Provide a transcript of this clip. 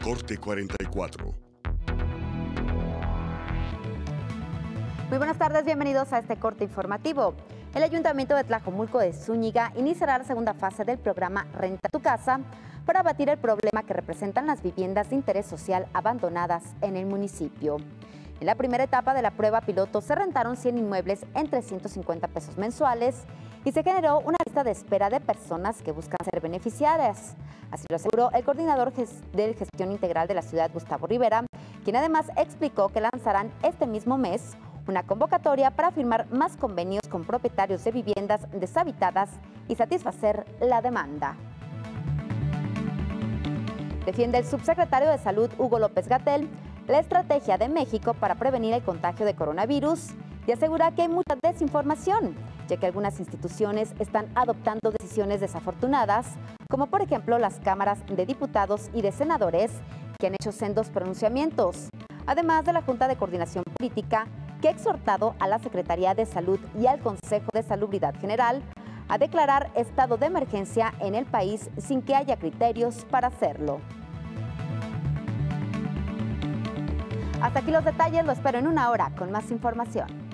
Corte 44. Muy buenas tardes, bienvenidos a este corte informativo. El Ayuntamiento de Tlajomulco de Zúñiga iniciará la segunda fase del programa Renta tu Casa para abatir el problema que representan las viviendas de interés social abandonadas en el municipio. En la primera etapa de la prueba piloto se rentaron 100 inmuebles en 350 pesos mensuales y se generó una lista de espera de personas que buscan ser beneficiarias. Así lo aseguró el coordinador de Gestión Integral de la ciudad, Gustavo Rivera, quien además explicó que lanzarán este mismo mes una convocatoria para firmar más convenios con propietarios de viviendas deshabitadas y satisfacer la demanda. Defiende el subsecretario de Salud, Hugo López-Gatell, la estrategia de México para prevenir el contagio de coronavirus y asegura que hay mucha desinformación, ya que algunas instituciones están adoptando decisiones desafortunadas, como por ejemplo las cámaras de diputados y de senadores, que han hecho sendos pronunciamientos, además de la Junta de Coordinación Política, que ha exhortado a la Secretaría de Salud y al Consejo de Salubridad General a declarar estado de emergencia en el país sin que haya criterios para hacerlo. Hasta aquí los detalles, lo espero en una hora con más información.